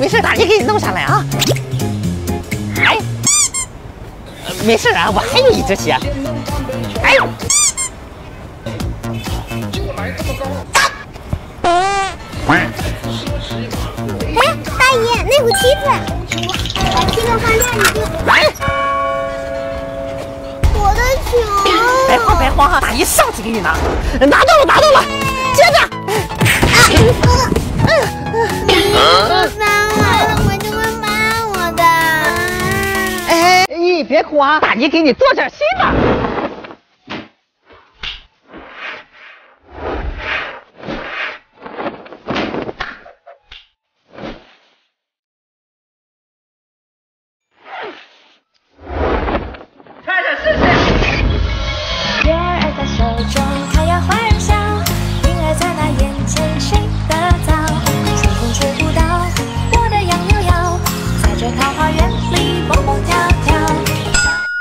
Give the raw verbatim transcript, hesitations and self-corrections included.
没事，大姨给你弄下来啊。哎，没事啊，我还有一只鞋。哎， 哎，大爷，那股梯子，把梯子放这儿，你就。 来， 我的球。 别慌别慌哈，大姨上去给你拿，拿到了拿到了，接着。 我翻了，我就会骂我的。 哎，你别哭啊，大姨给你做点新的。